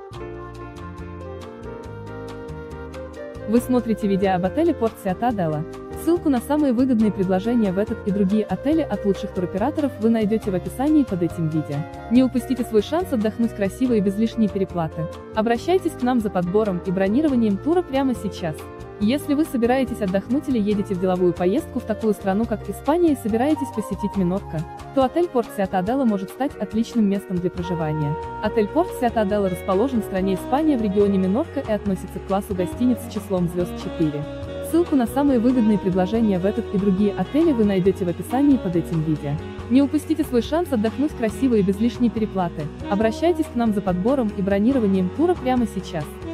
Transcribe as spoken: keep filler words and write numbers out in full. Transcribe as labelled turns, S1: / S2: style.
S1: Вы смотрите видео об отеле Порт Сиатаделла. Ссылку на самые выгодные предложения в этот и другие отели от лучших туроператоров вы найдете в описании под этим видео. Не упустите свой шанс отдохнуть красиво и без лишней переплаты. Обращайтесь к нам за подбором и бронированием тура прямо сейчас. Если вы собираетесь отдохнуть или едете в деловую поездку в такую страну, как Испания, и собираетесь посетить Минорка, то отель Порт Сиатаделла может стать отличным местом для проживания. Отель Порт Сиатаделла расположен в стране Испания в регионе Минорка и относится к классу гостиниц с числом звезд четыре. Ссылку на самые выгодные предложения в этот и другие отели вы найдете в описании под этим видео. Не упустите свой шанс отдохнуть красиво и без лишней переплаты. Обращайтесь к нам за подбором и бронированием тура прямо сейчас.